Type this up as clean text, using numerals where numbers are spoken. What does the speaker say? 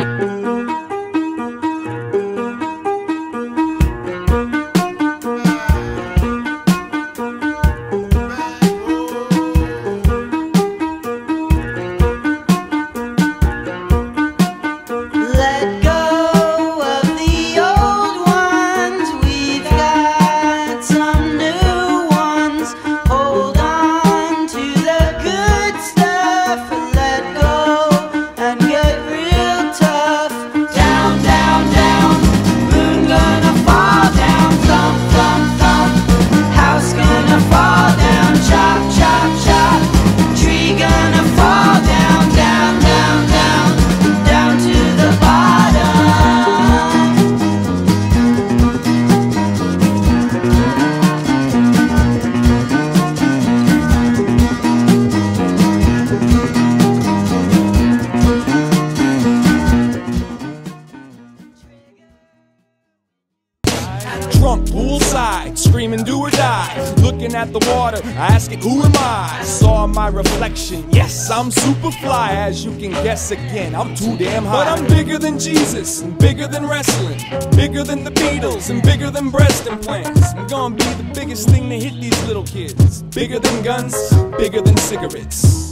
Drunk poolside, screaming do or die. Looking at the water, asking who am I? Saw my reflection, yes, I'm super fly. As you can guess again, I'm too damn high. But I'm bigger than Jesus, and bigger than wrestling, bigger than the Beatles, and bigger than breast implants. I'm gonna be the biggest thing to hit these little kids. Bigger than guns, bigger than cigarettes.